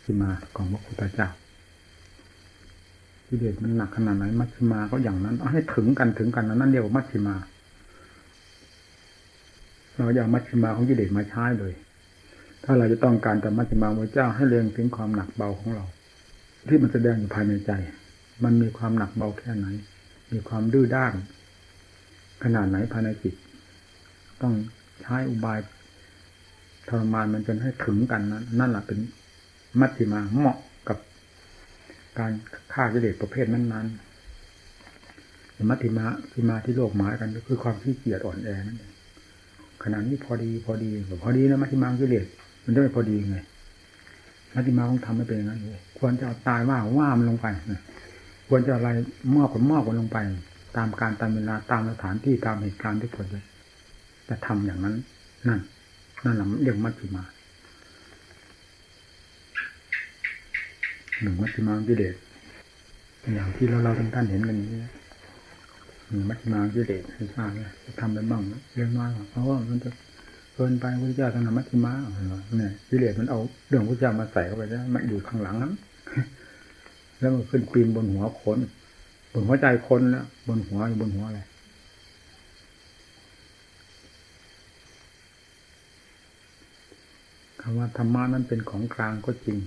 ชิมาของพระพุทธเจ้ากิเลสมันหนักขนาดไหนมัชฌิมาก็อย่างนั้นเอาให้ถึงกันนั่นเรียกว่ามัชฌิมาเราอย่ามัชฌิมาของกิเลสมาใช้เลยถ้าเราจะต้องการแต่มัชฌิมาพระเจ้าให้เรียงถึงความหนักเบาของเราที่มันแสดงอยู่ภายในใจมันมีความหนักเบาแค่ไหนมีความดื้อด้านขนาดไหนภายในจิตต้องใช้อุบายทรมานมันจนให้ถึงกันนั่นแหละเป็นมัชฌิมาเหมาะกับการฆ่ากิเลสประเภทนั้นๆมัชฌิมาที่โลกหมายกันก็คือความขี้เกียจอ่อนแอนั่นเองขนาดนี้พอดีนะมัชฌิมากิเลสมันจะไม่พอดีไงมัชฌิมาต้องทำให้เป็นอย่างนั้นเลยควรจะเอาตายว่ามันลงไปควรจะอะไรมอบกันลงไปตามการตามเวลาตามสถานที่ตามเหตุการณ์ที่ควรจะทำอย่างนั้นนั่นแหละเรียกมัชฌิมาหนึ่งมัชฌิมากิเลสอย่างที่เราท่านเห็นกันนี้หนึ่งมัชฌิมากิเลสที่ทราบเนี่ยจะทำได้บ้างเรื่องน้อยเพราะว่ามันจะเกินไปพระเจ้าท่านมัชฌิมาเนี่ยกิเลสมันเอาเรื่องพระเจ้ามาใส่เข้าไปแล้วมันอยู่ข้างหลังนั้นแล้วมันขึ้นปีนบนหัวคนบนหัวใจคนแล้วบนหัวอะไรคำว่าธรรมะนั้นเป็นของกลางก็จริง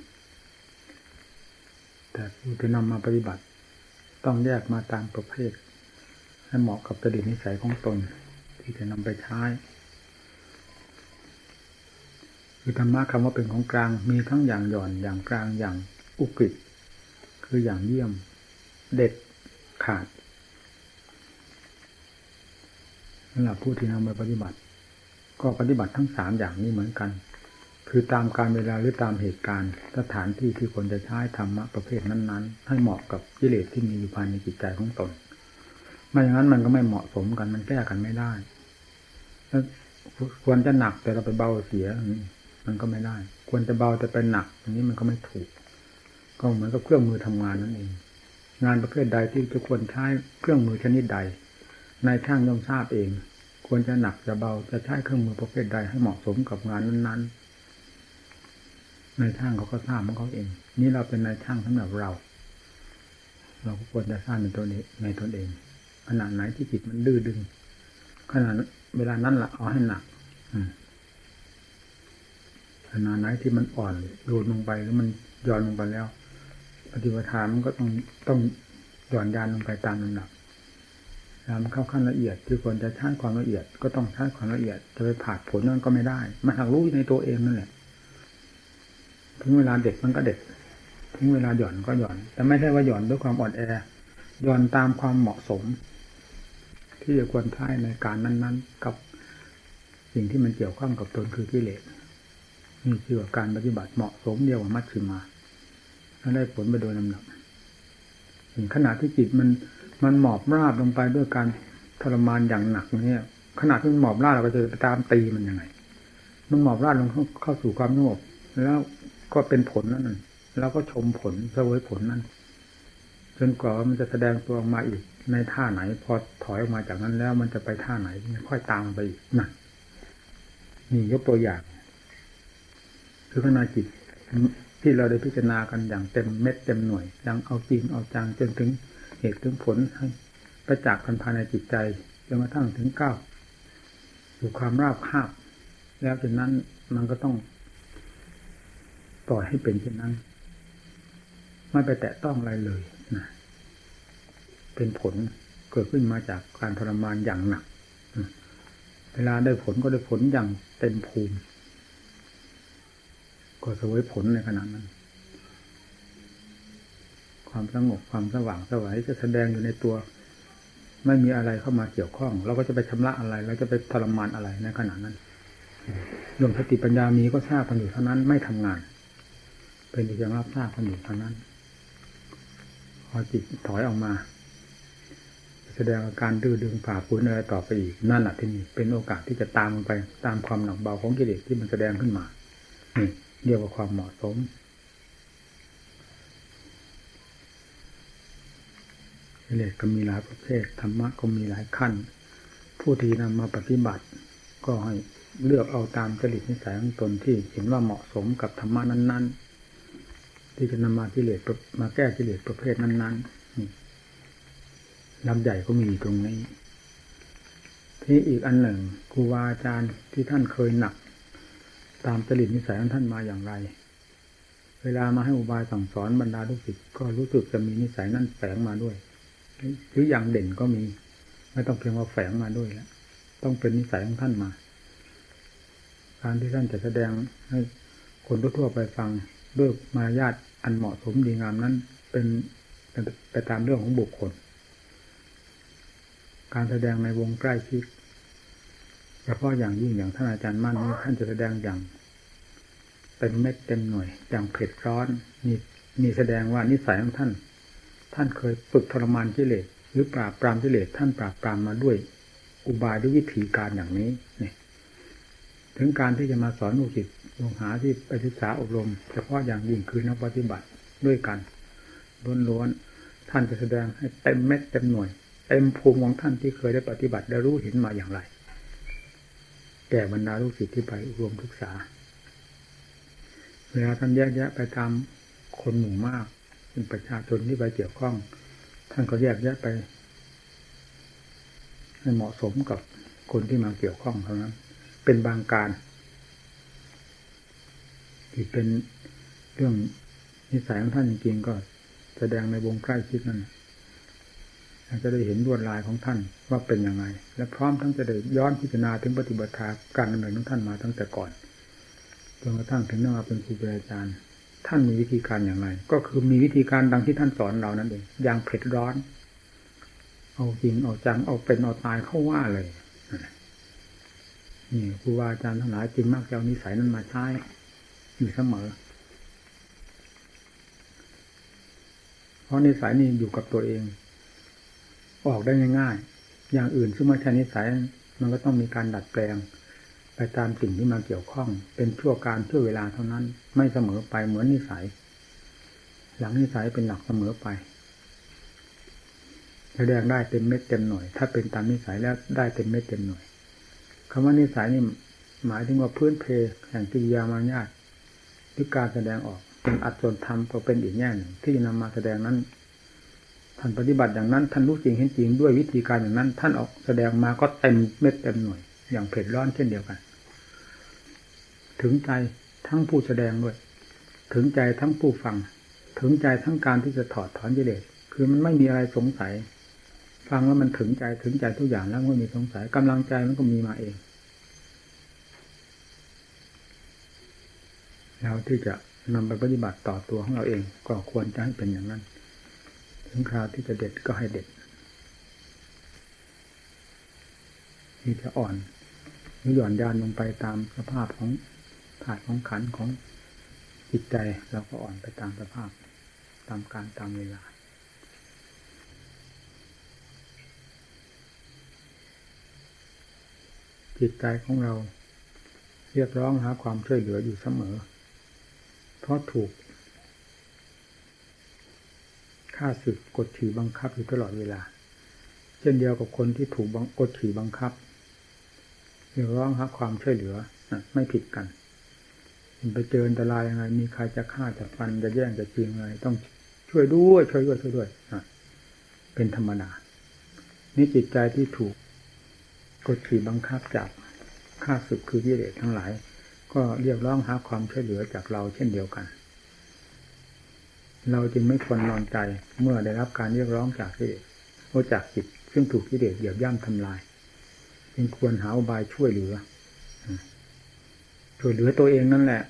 แต่ผู้ที่นำมาปฏิบัติต้องแยกมาตามประเภทให้เหมาะกับจริตนิสัยของตนที่จะนำไปใช้คือธรรมะคำว่าเป็นของกลางมีทั้งอย่างหย่อนอย่างกลางอย่างอุกฤษคืออย่างเยี่ยมเด็ดขาดสำหรับผู้ที่นำไปปฏิบัติก็ปฏิบัติทั้งสามอย่างนี้เหมือนกันคือตามการเวลาหรือตามเหตุการณ์สถานที่ที่คนจะใช้ธรรมะประเภทนั้นๆให้เหมาะกับกิเลสที่มีอยู่ภายในจิตใจของตนไม่อย่างนั้นมันก็ไม่เหมาะสมกันมันแก้กันไม่ได้แล้วควรจะหนักแต่เราไปเบาเสียมันก็ไม่ได้ควรจะเบาแต่เป็นหนักอันนี้มันก็ไม่ถูกก็เหมือนกับเครื่องมือทำงานนั่นเองงานประเภทใดที่จะควรใช้เครื่องมือชนิดใดนายช่างย่อมทราบเองควรจะหนักจะเบาจะใช้เครื่องมือประเภทใดให้เหมาะสมกับงานนั้นๆนายช่างเขาก็ทราบของเขาเองนี่เราเป็นนายช่างสำหรับเราก็ควรจะทราบในตนเองขณะไหนที่จิตมันดื้อดึงขณะเวลานั้นละเอาให้หนักขณะไหนที่มันอ่อนโยนลงไปหรือมันย่อนลงไปแล้วปฏิปทามันก็ต้องหย่อนยานลงไปตามลำดับมันเข้าขั้นละเอียดที่ควรจะใช้ความละเอียดก็ต้องใช้ความละเอียดจะไปผ่าผลนั่นก็ไม่ได้มันหักรู้ในตัวเองนั่นแหละถึงเวลาเด็ดมันก็เด็ดถึงเวลาหย่อนก็หย่อนแต่ไม่ใช่ว่าหย่อนด้วยความอ่อนแอหย่อนตามความเหมาะสมที่จะควรใช้ในการนั้นๆกับสิ่งที่มันเกี่ยวข้องกับตนคือกิเลสนี่คือการปฏิบัติเหมาะสมเดียวกับมัชฌิมาแล้วได้ผลไปโดยลำดับถึงขณะที่จิตมันหมอบราบลงไปด้วยการทรมานอย่างหนักเนี่ยขณะที่มันหมอบราบเราก็จะไปตามตีมันยังไงมันหมอบราบลงเข้าสู่ความสงบแล้วก็เป็นผลนั่นแล้วก็ชมผลเสวยผลนั้นจนกว่ามันจะแสดงตัวออกมาอีกในท่าไหนพอถอยออกมาจากนั้นแล้วมันจะไปท่าไหนค่อยตามไปอีกนั่นนี่ยกตัวอย่างคือขณะจิตที่เราได้พิจารณากันอย่างเต็มเม็ดเต็มหน่วยยังเอาจริงเอาจังจนถึงเหตุถึงผลให้ประจักษ์กันภายในจิตใจจนกระทั่งถึงก้าวสู่ความราบคาบแล้วจากนั้นมันก็ต้องปล่อยให้เป็นเช่นนั้นไม่ไปแตะต้องอะไรเลยนะเป็นผลเกิดขึ้นมาจากการทรมานอย่างหนักเวลาได้ผลก็ได้ผลอย่างเต็มภูมิก็เสวยผลในขณะนั้นความสงบความสว่างไสวจะแสดงอยู่ในตัวไม่มีอะไรเข้ามาเกี่ยวข้องเราก็จะไปชำระอะไรเราจะไปทรมานอะไรในขณะนั้นรวมสติปัญญามีก็ทราบกันอยู่เท่านั้นไม่ทำงานเป็นเพียงรับทราบกันอยู่เท่านั้นพอจิตถอยออกมาแสดงอาการดื้อดึงฝ่าฝืนอะไรต่อไปอีกนั่นแหละที่นี่เป็นโอกาสที่จะตามมันไปตามความหนักเบาของกิเลสที่มันแสดงขึ้นมานี่เรียกว่าความเหมาะสมกิเลสก็มีหลายประเภทธรรมะก็มีหลายขั้นผู้ที่นำมาปฏิบัติก็ให้เลือกเอาตามจริตนิสัยของตนที่เห็นว่าเหมาะสมกับธรรมะนั้นที่จะนำมากิเลสมาแก้กิเลสประเภทนั้นๆลำใหญ่ก็มีตรงนี้ที่อีกอันหนึ่งครูบาอาจารย์ที่ท่านเคยหนักตามจริตนิสัยของท่านมาอย่างไรเวลามาให้อุบายสั่งสอนบรรดาลูกศิษย์ก็รู้สึกจะมีนิสัยนั้นแฝงมาด้วยหรืออย่างเด่นก็มีไม่ต้องเพียงว่าแฝงมาด้วยแล้วต้องเป็นนิสัยของท่านมาการที่ท่านจะแสดงให้คนทั่วไปฟังด้วยมารยาทอันเหมาะสมดีงามนั้นเป็นไปตามเรื่องของบุคคลการแสดงในวงใกล้ชิดเฉพาะอย่างยิ่งอย่างท่านอาจารย์มั่นนี้ท่านจะแสดงอย่างเต็มเม็ดเต็มหน่วยอย่างเผ็ดร้อนมีแสดงว่านิสัยของท่านเคยฝึกทรมานกิเลสหรือปราบปรามกิเลสท่านปราบปรามมาด้วยอุบายด้วยวิธีการอย่างนี้เนี่ยถึงการที่จะมาสอนลูกศิษย์ลูกหาที่ไปศึกษาอบรมเฉพาะอย่างยิ่งคือนักปฏิบัติด้วยกันล้วนๆท่านจะแสดงให้เต็มเม็ดเต็มหน่วยเต็มภูมิของท่านที่เคยได้ปฏิบัติได้รู้เห็นมาอย่างไรแก่บรรดาลูกศิษย์ที่ไปอบรมศึกษาเวลาท่านแยกแยะไปตามคนหมู่มากเป็นประชาชนที่ไปเกี่ยวข้องท่านก็แยกแยะไปให้เหมาะสมกับคนที่มาเกี่ยวข้องเท่านั้นเป็นบางการที่เป็นเรื่องนิสัยของท่านจริงๆก็แสดงในวงใกล้ชิดนั่นจะได้เห็นลวดลายของท่านว่าเป็นยังไงและพร้อมทั้งจะได้ย้อนพิจารณาถึงปฏิบัติการดำเนินของท่านมาตั้งแต่ก่อนจนกระทั่งถึงมาเป็นครูเป็นอาจารย์ท่านมีวิธีการอย่างไรก็คือมีวิธีการดังที่ท่านสอนเรานั่นเองอย่างเผ็ดร้อนเอาจริงเอาจังเอาเป็นเอาตายเข้าว่าเลยนี่ครูบาอาจารย์ทั้งหลายจึงมักจะเอานิสัยนั้นมาใช้อยู่เสมอเพราะนิสัยนี้อยู่กับตัวเองออกได้ง่ายๆอย่างอื่นซึ่งไม่ใช่นิสัยมันก็ต้องมีการดัดแปลงไปตามสิ่งที่มาเกี่ยวข้องเป็นชั่วการชั่วเวลาเท่านั้นไม่เสมอไปเหมือนนิสัยหลังนิสัยเป็นหลักเสมอไปแสดงได้เต็มเม็ดเต็มหน่วยถ้าเป็นตามนิสัยแล้วได้เต็มเม็ดเต็มหน่วยคำว่านิสัยนี่หมายถึงว่าพื้นเพแห่งกิริยามารยาทหรือการแสดงออกเป็นอัตส่วนธรรมก็เป็นอีกแง่หนึ่งที่นำมาแสดงนั้นท่านปฏิบัติอย่างนั้นท่านรู้จริงเห็นจริงด้วยวิธีการอย่างนั้นท่านออกแสดงมาก็เต็มเม็ดเต็มหน่วยอย่างเผ็ดร้อนเช่นเดียวกันถึงใจทั้งผู้แสดงด้วยถึงใจทั้งผู้ฟังถึงใจทั้งการที่จะถอดถอนกิเลสคือมันไม่มีอะไรสงสัยฟังแล้วมันถึงใจทุกอย่างแล้วไม่มีสงสัยกำลังใจมันก็มีมาเองแล้วที่จะนำไปปฏิบัติต่อตัวของเราเองก็ควรจะให้เป็นอย่างนั้นถึงคราวที่จะเด็ดก็ให้เด็ดที่จะอ่อนหรือหย่อนยานลงไปตามสภาพของธาตุของขันธ์ของจิตใจเราก็อ่อนไปตามสภาพตามการตามเวลาจิตใจของเราเรียกร้องหาความช่วยเหลืออยู่เสมอเพราะถูกฆ่าศึกกดขี่บังคับอยู่ตลอดเวลาเช่นเดียวกับคนที่ถูกกดขี่บังคับเรียกร้องหาความช่วยเหลือไม่ผิดกันไปเจออันตรายยังไงมีใครจะฆ่าจะฟันจะแย่งจะจริงอะไรต้องช่วยด้วยเป็นธรรมดานี่จิตใจที่ถูกกดขี่บังคับจากข้าศึกคือกิเลสทั้งหลายก็เรียกร้องหาความช่วยเหลือจากเราเช่นเดียวกันเราจึงไม่ควรนอนใจเมื่อได้รับการเรียกร้องจากกิเลสโอจากจิตซึ่งถูกกิเลสเหยียบย่ำทำลายจึงควรหาอุบายช่วยเหลือตัวเองนั่นแหละ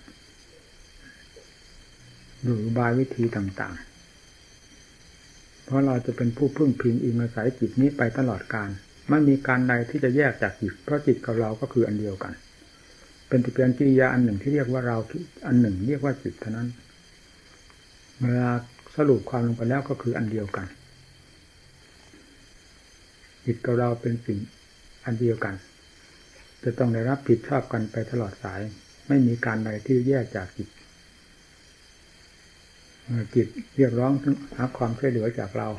โดยอุบายวิธีต่างๆเพราะเราจะเป็นผู้พึ่งพิงอิงอาศัยจิตนี้ไปตลอดกาลไม่มีการใดที่จะแยกจากจิตเพราะจิตกับเราก็คืออันเดียวกันเป็นเพียงกิริยาอันหนึ่งที่เรียกว่าเราอันหนึ่งเรียกว่าจิตเท่านั้นเวลาสรุปความลงไปแล้วก็คืออันเดียวกันจิตกับเราเป็นสิ่งอันเดียวกันจะต้องได้รับผิดชอบกันไปตลอดสายไม่มีการใดที่แยกจากจิตจิตเรียกร้องหาความช่วยเหลือจากเรา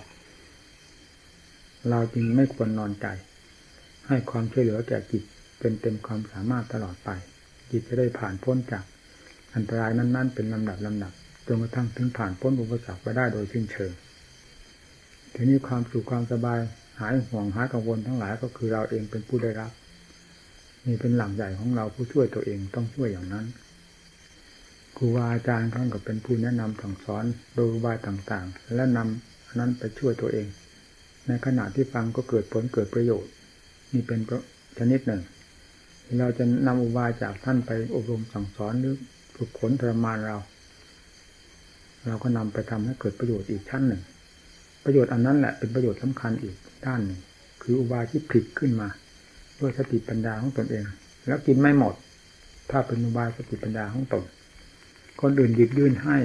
จึงไม่ควรนอนใจให้ความช่วยเหลือแก่จิตเป็นเต็มความสามารถตลอดไปจิตจะได้ผ่านพ้นจากอันตรายนั้นๆเป็นลำดับจนกระทั่งถึงผ่านพ้นอุปสรรคไปได้โดยสิ้นเชิงทีนี้ความสุขความสบายหายห่วงหายกังวลทั้งหลายก็คือเราเองเป็นผู้ได้รับนี่เป็นหลักใหญ่ของเราผู้ช่วยตัวเองต้องช่วยอย่างนั้นครูบาอาจารย์ท่านก็เป็นผู้แนะนำสั่งสอนโดยอุบายต่างๆและนำอันนั้นไปช่วยตัวเองในขณะที่ฟังก็เกิดผลเกิดประโยชน์นี่เป็นชนิดหนึ่งเราจะนำอุบายจากท่านไปอบรมสั่งสอนหรือฝึกฝนทรมานเราก็นำไปทำให้เกิดประโยชน์อีกชั้นหนึ่งประโยชน์อันนั้นแหละเป็นประโยชน์สำคัญอีกด้านหนึ่งคืออุบายที่ผลิตขึ้นมาด้วยสติปัญญาของตนเองแล้วกินไม่หมดถ้าเป็นอุบายสติปัญญาของตนคนอื่นหยิบยื่นให้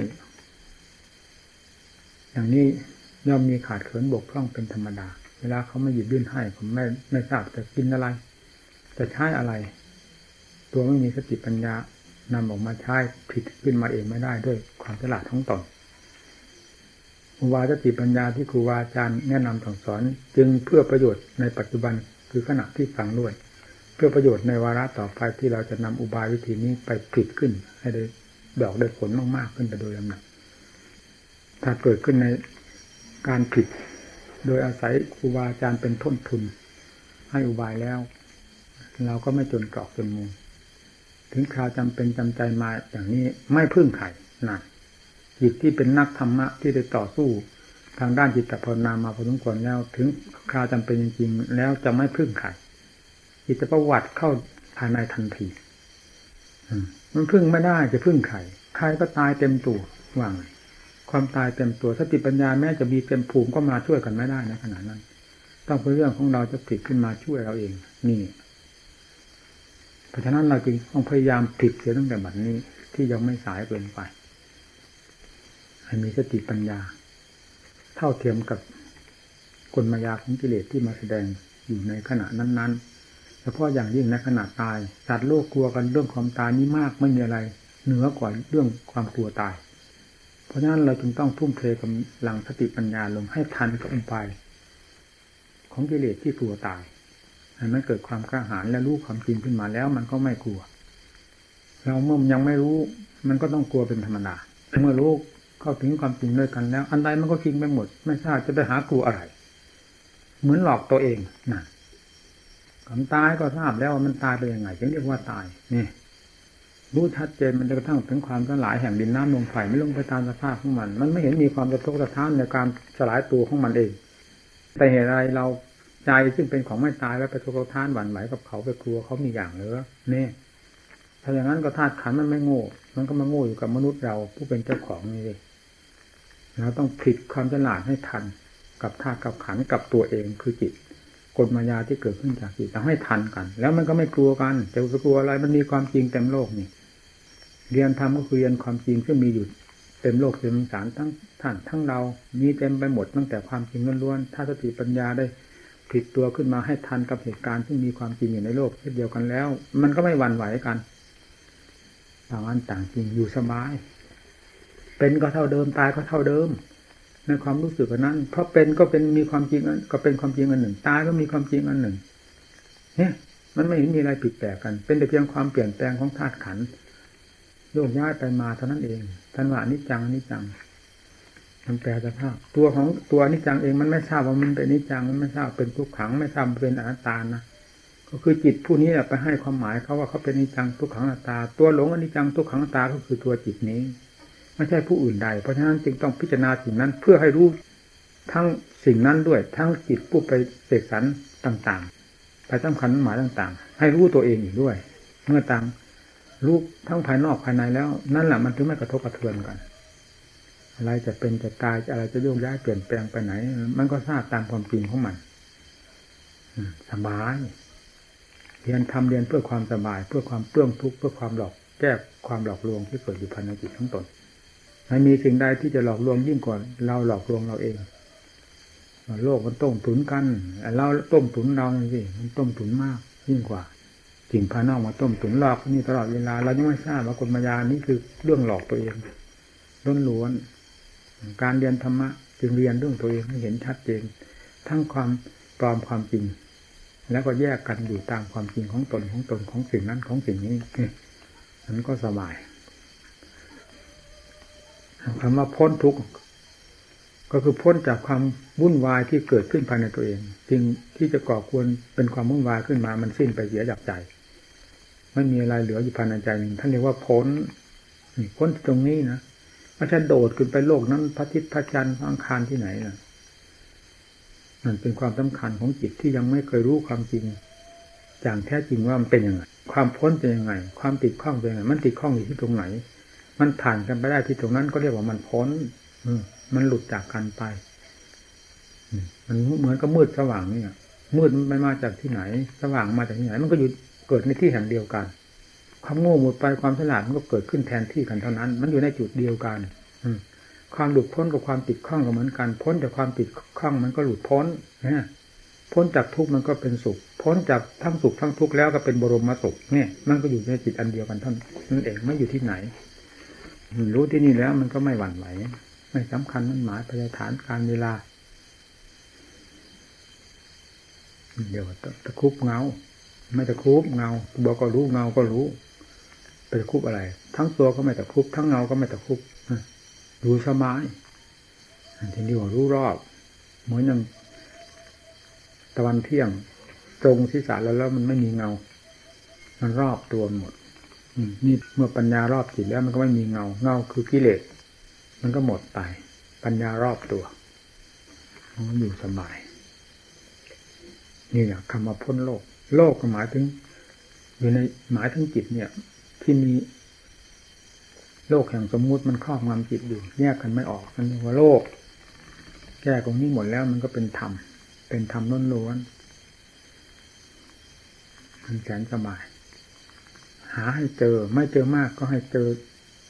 อย่างนี้ย่อมมีขาดเขินบกพร่องเป็นธรรมดาเวลาเขาไม่หยิบยื่นให้ผมไม่ทราบจะกินอะไรจะใช้อะไรตัวไม่มีสติปัญญานำออกมาใช้ผิดขึ้นมาเองไม่ได้ด้วยความฉลาดของตนอุบายสติปัญญาที่ครูบาอาจารย์แนะนำสั่งสอนจึงเพื่อประโยชน์ในปัจจุบันคือขณะที่ฟังด้วยเพื่อประโยชน์ในวาระต่อไปที่เราจะนำอุบายวิธีนี้ไปผลิตขึ้นให้ได้ดอกได้ผลมากๆขึ้นไปโดยลำดับถ้าเกิดขึ้นในการผลิตโดยอาศัยครูบาอาจารย์เป็นต้นทุนให้อุบายแล้วเราก็ไม่จนกรอกจนมุมถึงคราวจำเป็นจำใจมาอย่างนี้ไม่พึ่งใครนั่นจิตที่เป็นนักธรรมะที่ได้ต่อสู้ทางด้านจิตภาวนามาพอสมควรแล้วถึงคราวจำเป็นจริงๆแล้วจะไม่พึ่งใครจิตประวัติเข้าภายในทันทีมันพึ่งไม่ได้จะพึ่งใครใครก็ตายเต็มตัวว่างความตายเต็มตัวสติปัญญาแม้จะมีเต็มภูมิก็มาช่วยกันไม่ได้ในขณะนั้นต้องเป็นเรื่องของเราจะผลิตขึ้นมาช่วยเราเองนี่เพราะฉะนั้นเราจึงต้องพยายามผลิตเสียตั้งแต่บัดนี้ที่ยังไม่สายเกินไปให้มีสติปัญญาเท่าเทียมกับกลมายาของกิเลสที่มาแสดงอยู่ในขณะนั้นๆเฉพาะอย่างยิ่งในขณะตายสัตว์โลกกลัวกันเรื่องความตายนี้มากไม่มีอะไรเหนือกว่าเรื่องความกลัวตายเพราะฉะนั้นเราจึงต้องทุ่มเทกำลังสติปัญญาลงให้ทันกับอุบายของกิเลสที่กลัวตายให้มันเกิดความกล้าหาญและรู้ความจริงขึ้นมาแล้วมันก็ไม่กลัวเราเมื่อยังไม่รู้มันก็ต้องกลัวเป็นธรรมดาเมื่อรู้เข้าถึงความจริงด้วยกันแล้วอันใดมันก็จริงไปหมดไม่ทราบจะไปหากลัวอะไรเหมือนหลอกตัวเองนะความตายก็ทราบแล้วว่ามันตายไปยังไงจึงเรียกว่าตายนี่รู้ชัดเจนมันจะกระทั่งถึงความสลายแห่งดินน้ำลมไฟไม่ลงไปตามสภาพของมันไม่เห็นมีความกระทบกระทั่งในการสลายตัวของมันเองแต่เหตุอะไรเราใจซึ่งเป็นของไม่ตายแล้วไปกระทบกระทั่งหวั่นไหวกับเขาไปกลัวเขามีอย่างเหรือเนี่ยถ้าอย่างนั้นก็ธาตุขันธ์มันไม่โง่มันก็มาโง่อยู่กับมนุษย์เราผู้เป็นเจ้าของนี่เองเราต้องผลิตความฉลาดให้ทันกับธาตุกับขันธ์กับตัวเองคือจิตกฎมายาที่เกิดขึ้นจากจิตต้องให้ทันกันแล้วมันก็ไม่กลัวกันจะกลัวอะไรมันมีความจริงเต็มโลกนี่เรียนธรรมก็คือเรียนความจริงซึ่งมีอยู่เต็มโลกเต็มสารทั้งท่านทั้งเรามีเต็มไปหมดตั้งแต่ความจริงล้วนๆถ้าสติปัญญาได้ผลิตตัวขึ้นมาให้ทันกับเหตุการณ์ที่มีความจริงอยู่ในโลกเช่นเดียวกันแล้วมันก็ไม่หวั่นไหวกันต่างอันต่างจริงอยู่สบายเป็นก็เท่าเดิมตายก็เท่าเดิมในความรู้สึกนั้นเพราะเป็นก็เป็นมีความจริงก็เป็นความจริงอันหนึ่งตายก็มีความจริงอันหนึ่งเนี่ยมันไม่เห็นมีอะไรผิดแปลกกันเป็นแต่เพียงความเปลี่ยนแปลงของธาตุขันธ์โยกย้ายไปมาเท่านั้นเองท่านว่าอนิจจังอนิจจังมันแปลสภาพตัวของตัวอนิจจังเองมันไม่ทราบว่ามันเป็นอนิจจังมันไม่ทราบเป็นทุกขังไม่ทราบเป็นอนัตตานะก็คือจิตผู้นี้ไปให้ความหมายเขาว่าเขาเป็นอนิจจังทุกขังอนัตตาตัวหลงอนิจจังทุกขังอนัตตาก็คือตัวจิตนี้ไม่ใช่ผู้อื่นใดเพราะฉะนั้นจึงต้องพิจารณาสิ่งนั้นเพื่อให้รู้ทั้งสิ่งนั้นด้วยทั้งจิตผู้ไปเสกสรรต่างๆไปสำคัญหมายต่างๆให้รู้ตัวเองอีกด้วยเมื่อต่างรู้ทั้งภายนอกภายในแล้วนั่นแหละมันถึงไม่กระทบกระเทือนกันอะไรจะเป็นจะตายอะไรจะโยกย้ายเปลี่ยนแปลงไปไหนมันก็ทราบตามความจริงของมันสบายเรียนทำเรียนเพื่อความสบายเพื่อความเปลื้องทุกข์เพื่อความหลอกแก้ความหลอกลวงที่เกิดอยู่ภายในจิตทั้งตนไม่มีสิ่งใดที่จะหลอกลวงยิ่งกว่าเราหลอกลวงเราเองโลกมันต้มตุ๋นกันเราต้มตุ๋นเราสิมันต้มตุ๋นมากยิ่งกว่าสิ่งภายนอกมาต้มตุ๋นหลอกนี่ตลอดเวลาเรายังไม่ทราบว่ากลมายานี้คือเรื่องหลอกตัวเองล้วนๆการเรียนธรรมะจึงเรียนเรื่องตัวเองให้เห็นชัดเจนทั้งความปลอมความจริงแล้วก็แยกกันอยู่ตามความจริงของตนของสิ่งนั้นของสิ่งนี้มันก็สบายคำว่าพ้นทุกข์ก็คือพ้นจากความวุ่นวายที่เกิดขึ้นภายในตัวเองสิ่งที่จะก่อควรเป็นความวุ่นวายขึ้นมามันสิ้นไปเสียจากใจไม่มีอะไรเหลืออยู่ภายในใจหนึ่งท่านเรียกว่าพ้นพ้นตรงนี้นะไม่ใช่โดดขึ้นไปโลกนั้นพระอาทิตย์พระจันทร์พระอังคารที่ไหนนะมันเป็นความสำคัญของจิตที่ยังไม่เคยรู้ความจริงอย่างแท้จริงว่ามันเป็นยังไงความพ้นเป็นยังไงความติดข้องเป็นยังไงมันติดข้องอยู่ที่ตรงไหนมันผ่านกันไปได้ที่ตรงนั้นก็เรียกว่ามันพ้นมันหลุดจากกันไปมันเหมือนกับมืดสว่างนี่มืดมันมาจากที่ไหนสว่างมาจากที่ไหนมันก็อยู่เกิดในที่แห่งเดียวกันความโง่หมดไปความฉลาดมันก็เกิดขึ้นแทนที่กันเท่านั้นมันอยู่ในจุดเดียวกันความหลุดพ้นกับความติดข้องก็เหมือนกันพ้นจากความติดข้องมันก็หลุดพ้นนะพ้นจากทุกข์มันก็เป็นสุขพ้นจากทั้งสุขทั้งทุกข์แล้วก็เป็นบรมสุขเนี่ยมันก็อยู่ในจิตอันเดียวกันเท่านั้นเองไม่อยู่ที่ไหนรู้ที่นี่แล้วมันก็ไม่หวั่นไหวไม่สำคัญมันหมายปลายฐานการเวลาเดี๋ยวตะคุบเงาไม่ตะคุบเงาบอกก็รู้เงาก็รู้ไปตะคุบอะไรทั้งตัวก็ไม่ตะคุบทั้งเงาก็ไม่ตะคุบรู้สบายทีนี้ว่ารู้รอบเหมือนอย่างตะวันเที่ยงตรงศีรษะแล้วมันไม่มีเงามันรอบตัวหมดนี่เมื่อปัญญารอบจิตแล้วมันก็ไม่มีเงาคือกิเลสมันก็หมดไปปัญญารอบตัวมันอยู่สบายนี่แหละคำว่าพ้นโลกโลกก็หมายถึงอยู่ในหมายถึงจิตเนี่ยที่มีโลกแห่งสมมุติมันครอบงำจิตอยู่แยกกันไม่ออกนั่นเรียกว่าโลกแก้ตรงนี้หมดแล้วมันก็เป็นธรรมล้วนๆมันแสนสบายหาให้เจอไม่เจอมากก็ให้เจอ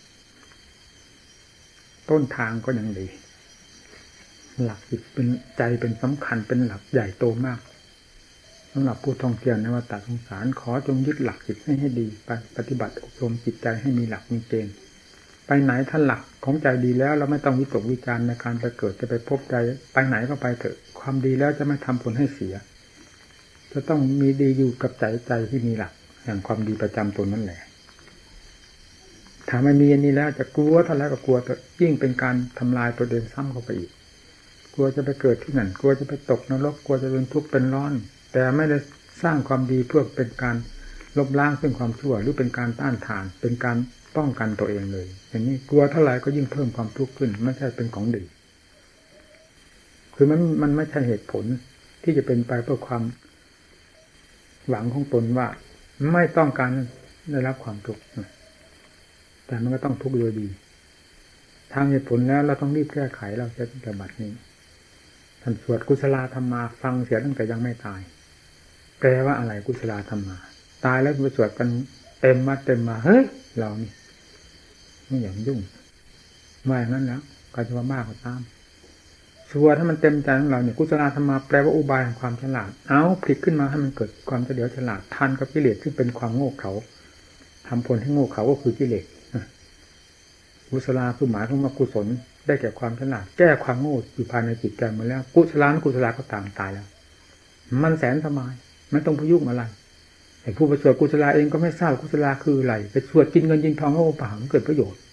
ต้นทางก็ยังดีหลักจิตเป็นใจเป็นสำคัญเป็นหลักใหญ่โตมากสำหรับผู้ท่องเที่ยวในวัฏสงสารขอจงยึดหลักจิตให้ดีไปปฏิบัติอบรมจิตใจให้มีหลักมีเกณฑ์ไปไหนถ้าหลักของใจดีแล้วเราไม่ต้องวิตกวิจารณ์ในการไปเกิดจะไปพบใจไปไหนก็ไปเถอะความดีแล้วจะไม่ทำผลให้เสียจะต้องมีดีอยู่กับใจที่มีหลักแห่งความดีประจำตนนั่นแหละถ้าไม่มีอันนี้แล้วจะกลัวเท่าไรก็กลัวแต่ยิ่งเป็นการทำลายตัวเองซ้ำเข้าไปอีกกลัวจะไปเกิดที่นั่นกลัวจะไปตกนรกกลัวจะเป็นทุกข์เป็นร้อนแต่ไม่ได้สร้างความดีเพื่อเป็นการลบล้างซึ่งความชั่วหรือเป็นการต้านทานเป็นการป้องกันตัวเองเลยอย่างนี้กลัวเท่าไหร่ก็ยิ่งเพิ่มความทุกข์ขึ้นไม่ใช่เป็นของดีคือมันไม่ใช่เหตุผลที่จะเป็นไปเพื่อความหวังของตนว่าไม่ต้องการได้รับความทุกข์แต่มันก็ต้องทุกข์โดยดีทางเหตุผลแล้วเราต้องรีบแก้ไขเราจะปฏิบัตินี้ท่านสวดกุศลธรรมาฟังเสียตั้งแต่ยังไม่ตายแปลว่าอะไรกุศลธรรมาตายแล้วไปสวดกันเต็มมาเฮ้ยเรานี่ไม่อย่างยุ่งไม่อย่างนั้นแล้วก็จะว่ามากกว่าตามสวดถ้ามันเต็มใจของเราเนี่ยกุศลธรรมาแปลว่าอุบายแห่งความฉลาดเอาพลิกขึ้นมาให้มันเกิดความเฉลียวฉลาดทันกับกิเลสซึ่งเป็นความโง่เขลาทำผลให้โง่เขลาก็คือกิเลสกุศลคือหมายถึงว่ากุศลได้แก่ความฉลาดแก้ความโง่อยู่ภายในจิตใจมาแล้วกุศลก็ตามตายแล้วมันแสนสบายไม่ต้องพยุ่งอะไรไอ้ผู้ไปสวดกุศลเองก็ไม่ทราบกุศลคืออะไรไปสวดกินเงินกินทองก็เปล่ามันเกิดประโยชน์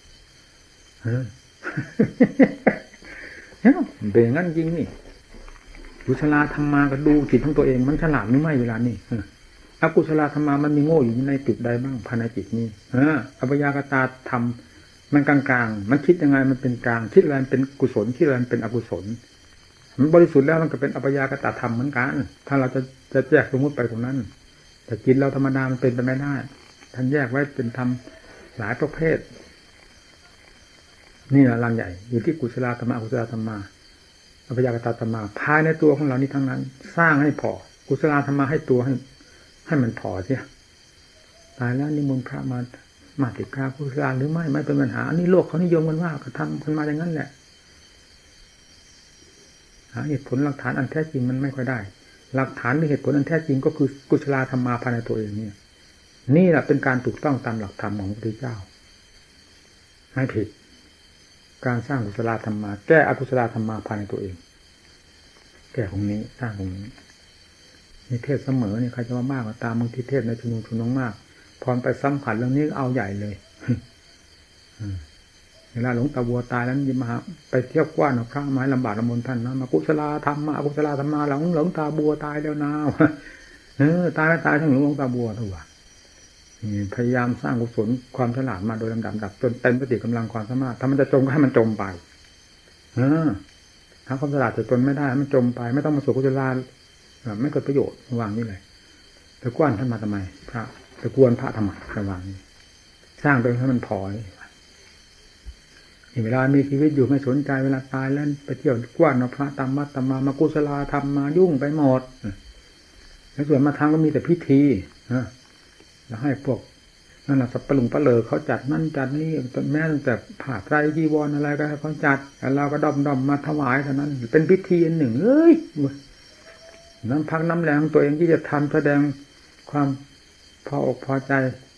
เป็นอย่างนั้นจริงนี่กุศลธรรมาก็ดูจิตของตัวเองมันฉลาดหรือไม่เวลานี้อกุศลธรรมามันมีโง่อยู่ในจุดใดบ้างภายในจิตนี้อัปยากตาธรรมมันกลางๆมันคิดยังไงมันเป็นกลางคิดอะไรเป็นกุศลคิดอะไรเป็นอกุศลมันบริสุทธิ์แล้วมันก็เป็นอัปยากตาธรรมเหมือนกันถ้าเราจะแยกสมมุติไปตรงนั้นแต่จิตเราธรรมดามันเป็นไปไม่ได้ท่านแยกไว้เป็นธรรมหลายประเภทนี่แหละลังใหญ่อยู่ที่กุศลธรรมะอกุศลธรรมะอัปยากตาธรรมะภายในตัวของเรานี้ทั้งนั้นสร้างให้พอกุศลธรรมะให้ตัวให้มันพอเสียตายแล้วนิมนต์พระมาติดกากุศลหรือไม่เป็นปัญหาอันนี้โลกเขานิยมกันว่าก็ทำกันมาอย่างนั้นแหละเหตุผลหลักฐานอันแท้จริงมันไม่ค่อยได้หลักฐานหรือเหตุผลอันแท้จริงก็คือกุศลธรรมาภายในตัวเองเนี่ยนี่แหละเป็นการถูกต้องตามหลักธรรมของพระพุทธเจ้าไม่ผิดการสร้างกุศลธรรมาแก้อกุศลธรรมาภายในตัวเองแก้ของนี้สร้างของนี้นี่เทศเสมอนี่ใครจะว่ามากก็ตามบางทีเทศในชุมนุมมากพอไปสัมผัสเรื่องนี้เอาใหญ่เลยเวลาหลวงตาบัวตายแล้วยิมมาไปเที่ยวกว้านพระไม้ลำบากลำบนท่านนะมากุศลธรรมมากุศลธรรมมาหลวงตาบัวตายแล้วนะตายไม่ตายทั้งหลวงตาบัวทั้งวันพยายามสร้างกุศลความฉลาดมาโดยลำดับจนเต็มสติกำลังความสามารถถ้ามันจะจมก็ให้มันจมไปถ้าความฉลาดจะจนไม่ได้มันจมไปไม่ต้องมาสู่กุศลไม่เกิดประโยชน์วางนี่เลยตะกวนท่านมาทำไมพระตะกวนพระทำไมระวางนี่สร้างโดยให้มันพอเวลามีชีวิตอยู่ไม่สนใจเวลาตายแล้วไปเที่ยวกว้านเอาพระตามวัดตามมากุศลธรรมมายุ่งไปหมดแล้วส่วนมาทางก็มีแต่พิธีแล้วให้พวกนั่นแหละสับปะลุงปะเลอเขาจัดนั่นจัดนี่แม้ตั้งแต่ผ่าไตรจีวรอะไรก็ให้เขาจัดแล้วเราก็ด้อมมาถวายเท่านั้นเป็นพิธีอันหนึ่งน้ำพักน้ำแรงของตัวเองที่จะทำแสดงความพออกพอใจ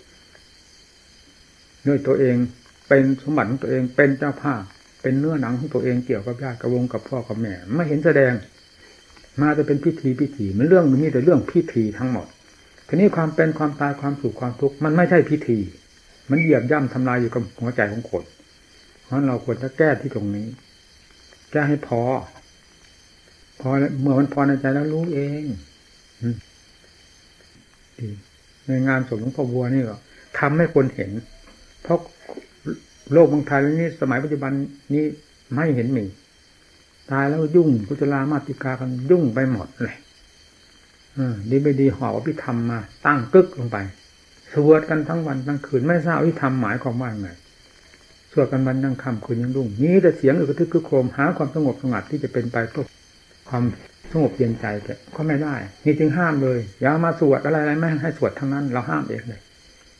ด้วยตัวเองเป็นสมบัติของตัวเองเป็นเจ้าภาพเป็นเนื้อหนังของตัวเองเกี่ยวกับญาติกับวงกับพ่อกับแม่ไม่เห็นแสดงมาจะเป็นพิธีมันเรื่องนี้แต่เรื่องพิธีทั้งหมดทีนี้ความเป็นความตายความสุขความทุกข์มันไม่ใช่พิธีมันเหยียบย่ำทำลายอยู่กับหัวใจของคนเพราะเราควรจะแก้ที่ตรงนี้แก้ให้พอแล้วเมื่อมันพอในใจแล้วรู้เองในงานศพหลวงพ่อบัวนี่ก็ทำให้คนเห็นเพราะโลกเมืองไทยนี้สมัยปัจจุบันนี้ไม่เห็นมีตายแล้วยุ่งกุศลามาติกากันยุ่งไปหมดเลยดีไม่ดีห่ออภิธรรมมาตั้งกึกลงไปสวดกันทั้งวันทั้งคืนไม่ทราบอภิธรรมหมายความว่าไงสวดกันวันยังค่ำคืนยังรุ่งนี้แต่เสียงอึกทึกคึกโครมหาความสงบสงัดที่จะเป็นไปเพื่อความสงบเย็นใจแกก็ไม่ได้นี่จึงห้ามเลยอย่ามาสวดอะไรไม่ให้สวดทั้งนั้นเราห้ามเองเลย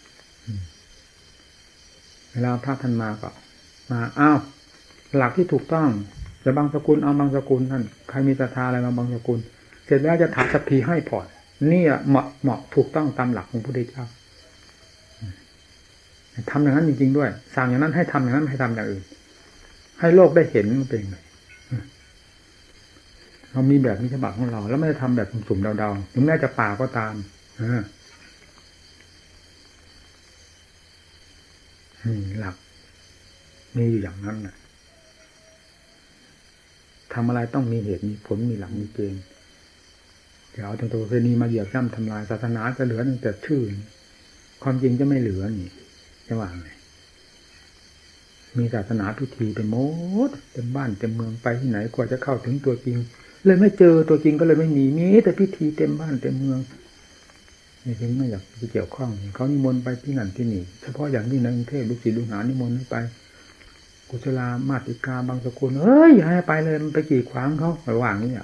เวลาพระท่านมาก็มาหลักที่ถูกต้องจะบางสกุลเอาบางสกุลท่านใครมีศรัทธาอะไรมาบางสกุลเสร็จแล้วจะถามสัพพีให้ผ่อนนี่เหมาะถูกต้องตามหลักของพระพุทธเจ้าทำอย่างนั้นจริงๆด้วยสั่งอย่างนั้นให้ทำอย่างนั้นให้ทำอย่างอื่นให้โลกได้เห็นมันเป็นไงเรามีแบบนี้ฉบับของเราแล้วไม่ได้ทำแบบสุ่มๆเดาๆถึงแม้จะป่าก็ตามหลักมีอยู่อย่างนั้นนะทำอะไรต้องมีเหตุมีผลมีหลักมีเกณฑ์เดี๋ยวเอาตัวประเพณีมาเหยียบย่ำทำลายศาสนาจะเหลือแต่ชื่อความจริงจะไม่เหลือนี่จะว่าไงมีศาสนาพิธีเป็นหมดเต็มบ้านเต็มเมืองไปที่ไหนกว่าจะเข้าถึงตัวจริงเลยไม่เจอตัวจริงก็เลยไม่มีแต่พิธีเต็มบ้านเต็มเมืองนี่ถึงไม่อยากไปเกี่ยวข้องเขานิมนต์ไปที่นั่นที่นี่เฉพาะอย่างนี้ในกรุงเทพลูกศิษย์ลูกหานิมนต์ไปกุศลามาติกาบางสกุลอย่าให้ไปเลยมันไปกีดขวางเขาระหว่างนี้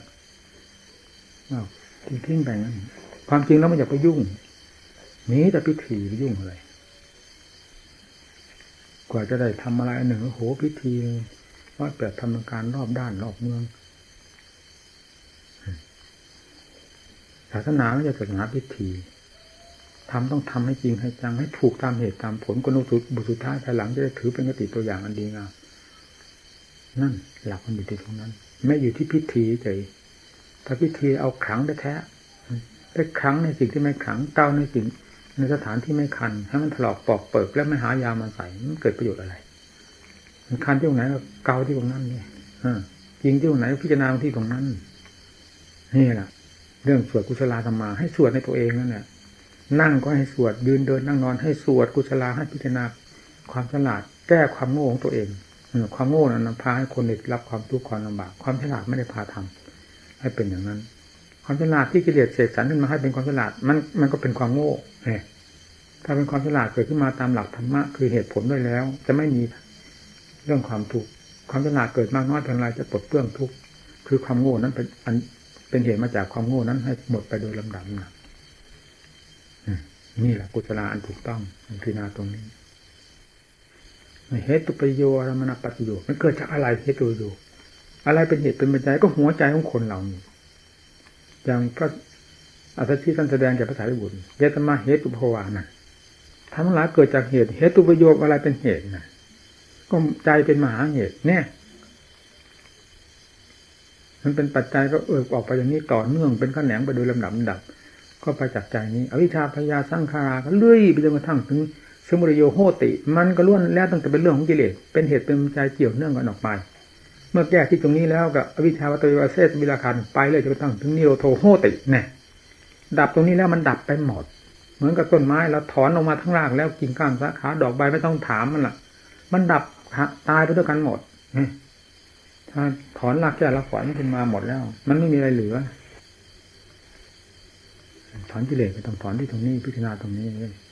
ทิ้งไปงั้นความจริงแล้วไม่อยากไปยุ่งนี้แต่พิธีไปยุ่งอะไรกว่าจะได้ทำอะไรหนึ่งโหพิธีว่าเปิดทำการรอบด้านรอบเมืองศาสนาไม่ใช่ศาสนาพิธีต้องทำให้จริงให้จังให้ถูกตามเหตุตามผลกนุบุสุดท้ายภายหลังจะได้ถือเป็นคติตัวอย่างอันดีงามนั่นหลักมันอยู่ที่ตรงนั้นไม่อยู่ที่พิธีเฉยถ้าพิธีเอาขลังแท้ได้ขลังในสิ่งที่ไม่ขลังเต้าในสิ่งในสถานที่ไม่คันให้มันถลอกปอกเปิกแล้วไม่หายามาใส่มันเกิดประโยชน์อะไรมันคันที่ตรงไหนก็เกาที่ตรงนั้นนี่จริงที่ตรงไหนพิจารณาที่ตรงนั้นนี่แหละเรื่องสวดกุศลธรรมะให้สวดในตัวเองนั่นแหละนั่งก็ให้สวดยืนเดินนั่งนอนให้สวดกุศลาให้พิจารณาความฉลาดแก้ความโง่ของตัวเองความโง่นั้นพาให้คนได้รับความทุกข์ความลำบากความฉลาดไม่ได้พาทำให้เป็นอย่างนั้นความฉลาดที่กิเลสเสกสรรขึ้นมาให้เป็นความฉลาดมันก็เป็นความโง่ถ้าเป็นความฉลาดเกิดขึ้นมาตามหลักธรรมะคือเหตุผลด้วยแล้วจะไม่มีเรื่องความทุกข์ความฉลาดเกิดมากน้อยเท่าไรจะปลดเปลื้องทุกข์คือความโง่นั้นเป็นเหตุมาจากความโง่นั้นให้หมดไปโดยลำดับนะนี่แหละกุศลาอันถูกต้องพิจารณาตรงนี้เหตุประโยชน์มนัปฏิโยชน์มันเกิดจากอะไรเหตุประโยชน์อะไรเป็นเหตุเป็นปัจจัยก็หัวใจของคนเรานี่อย่างพระอัตถะที่ท่านแสดงแก่พระสารีบุตรเยตมาเหตุภวานั่นทั้งหลายเกิดจากเหตุประโยชน์อะไรเป็นเหตุนะก็ใจเป็นมหาเหตุเนี่ยมันเป็นปัจจัยก็ออกไปอย่างนี้ต่อเนื่องเป็นขั้นแหนงไปโดยลำดับก็ไปจากใจนี้อวิชชาพยาสังขาราก็เลื่อยไปจนกระทั่งถึงสมุทัยโยโหติมันก็ล้วนแล้วตั้งแต่เป็นเรื่องของกิเลสเป็นเหตุเป็นปัจจัยเกี่ยวเนื่องกันออกไปเมื่อแก้ที่ตรงนี้แล้วก็อวิชชาวัตวิเศษวิราคันไปเลยจนกระทั่งถึงนิโรธโหติเนี่ยดับตรงนี้แล้วมันดับไปหมดเหมือนกับต้นไม้เราถอนออกมาทั้งรากแล้วกิ่งก้านสาขาดอกใบไม่ต้องถามมันล่ะมันดับตายไปด้วยกันหมดถ้าถอนรากแก้รากฝอยมันขึ้นมาหมดแล้วมันไม่มีอะไรเหลือถอนกิเลสไปต้องถอนที่ตรงนี้พิจารณาตรงนี้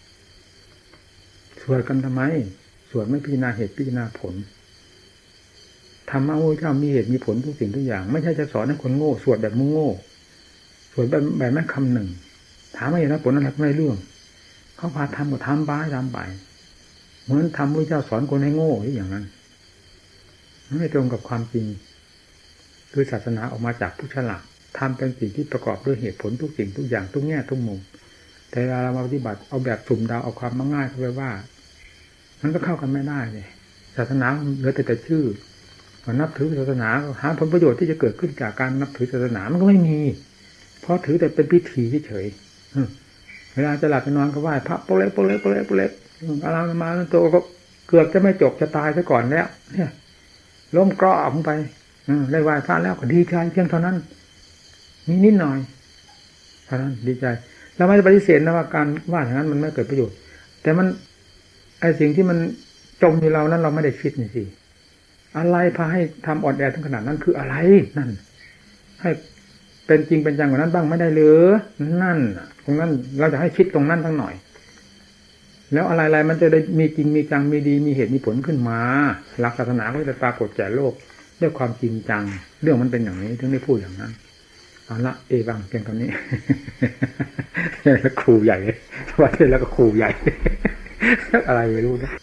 สวดกันทำไมสวดไม่พิจารณาเหตุพิจารณาผลธรรมะพระพุทธเจ้ามีเหตุมีผลทุกสิ่งทุกอย่างไม่ใช่จะสอนให้คนโง่สวดแบบโง่สวดแบบแม่คำหนึ่งถามไม่เห็นผลอะไรไม่เรื่องเขาพาทำก็ทำบ้าทำไปเหมือนทำพระเจ้าสอนคนให้โง่อย่างนั้นไม่ตรงกับความจริงคือศาสนาออกมาจากผู้ฉลาดทำเป็นสิ่งที่ประกอบด้วยเหตุผลทุกสิ่งทุกอย่างทุกแง่ทุกมุมแต่เวลาเราปฏิบัติเอาแบบสุ่มดาวเอาความง่ายเข้าไปว่ามันก็เข้ากันไม่ได้เลยศาสนาเหลือแต่ชื่อนับถือศาสนาหาผลประโยชน์ที่จะเกิดขึ้นจากการนับถือศาสนามันก็ไม่มีเพราะถือแต่เป็นพิธีเฉยเวลาจะหลับจะนอนก็ไหว้พระโปเล็กอะไรมาแล้วตัวก็เกือบจะไม่จบจะตายซะก่อนแล้วเนี่ยล้มกรอบลงไปได้ไหว้พระแล้วก็ดีใจเพียงเท่านั้นมีนิดหน่อยเท่านั้นดีใจเราไม่ได้ปฏิเสธนะว่าการว่าอย่างนั้นมันไม่เกิดประโยชน์แต่มันไอ้สิ่งที่มันจมอยู่เรานั้นเราไม่ได้คิดนี่สิอะไรพาให้ทำอ่อนแอถึงขนาดนั้นคืออะไรนั่นให้เป็นจริงเป็นจังกว่านั้นบ้างไม่ได้หรือนั่นตรงนั้นเราจะให้คิดตรงนั้นทั้งหน่อยแล้วอะไรๆมันจะได้มีจริงมีจังมีดีมีเหตุมีผลขึ้นมาหลักศาสนาก็จะปรากฏแก่โลกด้วยความจริงจังเรื่องมันเป็นอย่างนี้ถึงได้พูดอย่างนั้นเอาละเอบางเพียงเท่านี้แล้วครูใหญ่ว่าเสร็จแล้วก็ครูใหญ่อะไรไม่รู้นะ